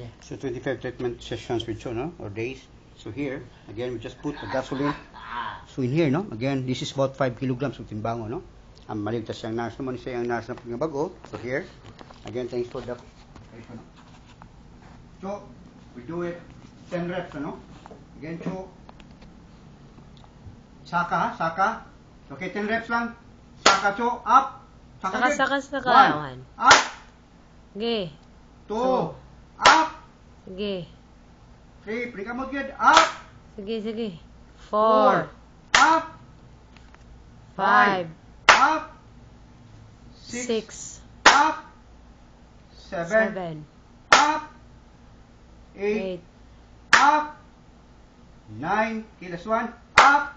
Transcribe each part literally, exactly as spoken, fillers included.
So twenty-five treatment sessions with Cho, no? Or days. So here, again, we just put the gasoline. So in here, no? Again, this is about five kilograms of timbango, no? Ang maligtas siyang nurse naman siya yung nurse na pagbago. So here, again, thanks for the... So, we do it ten reps, ano? Again, Cho. Saka, ha? Saka. Okay, ten reps lang. Saka, Cho. Up. Saka, saka, saka. One. One. Up. Sige. Two. So, Up. sige. Three. Bring mo good. Up. Sige, sige. Four. Four. Up. Five. Up. Six. Six. Up. Seven. Seven. Up. Eight. Eight. Up. Nine. Okay, last one. Up.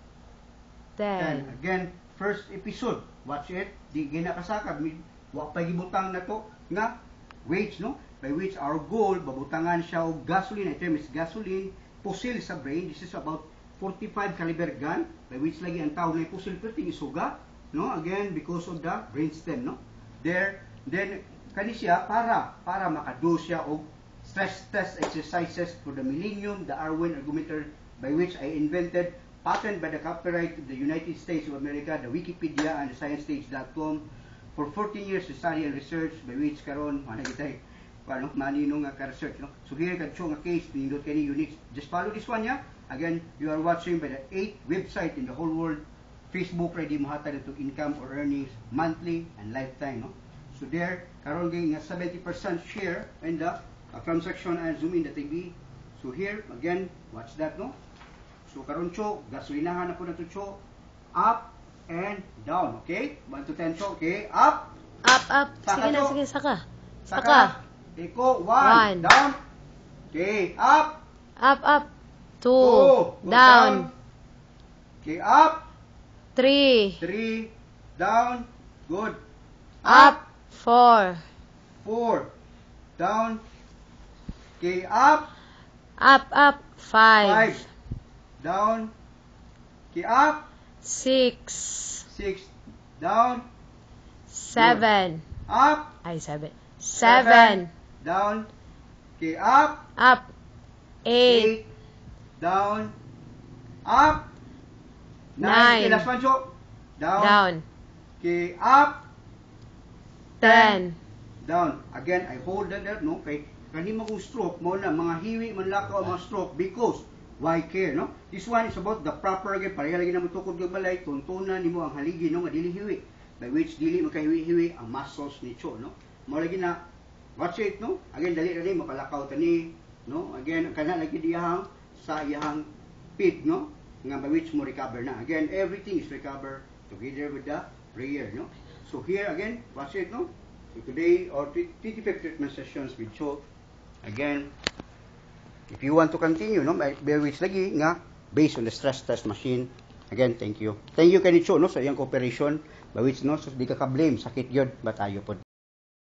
Ten. Ten. Again, first episode. Watch it. Di ginakasaka. Wa pa gibutang na to nga weights, no? By which our goal, babutangan siya og gasoline. Ito is gasoline, pusil sa brain. This is about forty-five caliber gun. By which lagi ang tao na pusil perting isuga, no? Again, because of the brainstem, no? There, then, kani siya para, para makado siya og stress test exercises for the millennium, the Arwen argumenter, by which I invented, patent by the copyright of the United States of America, the Wikipedia and the sciencestage dot com, for fourteen years to study and research, by which karon mana kita paano manino nga ka-research, no? So here kad show nga case nindot kani units. Just follow this one, yeah. Again, you are watching by the eighth website in the whole world. Facebook ready mo hatag to income or earnings monthly and lifetime, no? So there karon gay nga seventy percent share in the uh, transaction and zoom in the T V. So here again, watch that, no? So karon cho gasolinahan na po nato cho up and down, okay? one to ten cho, okay? Up. Up, up. Saka, Sige na, Cho. sige, saka. Saka. Saka. Iko, one. One. Down. Okay, up. Up, up. Two. Two. Go Down. Okay, up. Three. Three. Down. Good. Up. Four. Four. Down. Okay, up. Up, up. Five. Five. Down. Okay, up. Six. Six. Down. Seven. Up. Ay, seven. Seven. Down. Okay, up. Up. Eight. Eight. Down. Up. Nine. Nine. Okay, last one, Cho. Down. Down. Okay, up. Ten. Down. Again, I hold that there, no? Kay kani mo kung stroke mo na mga hiwi man lakaw mga stroke because why care, no? This one is about the proper again pareha lagi na matukod kag balay tuntunan nimo ang haligi no nga dili hiwi by which dili makahiwi-hiwi ang muscles ni Cho, no? Mo lagi na watch it, no? Again dali ra ni makalakaw tani, no? Again kana lagi diyahang sa iyang pit, no? Nga by which mo recover na. Again, everything is recover together with the prayer, no? So here again, watch it, no? So today, our twenty-five treatment sessions with Cho. Again, if you want to continue, no, bear with lagi nga based on the stress test machine. Again, thank you. Thank you kay Cho, no, sa iyang cooperation, by which no, so di ka ka blame sakit gyud but ayo pod.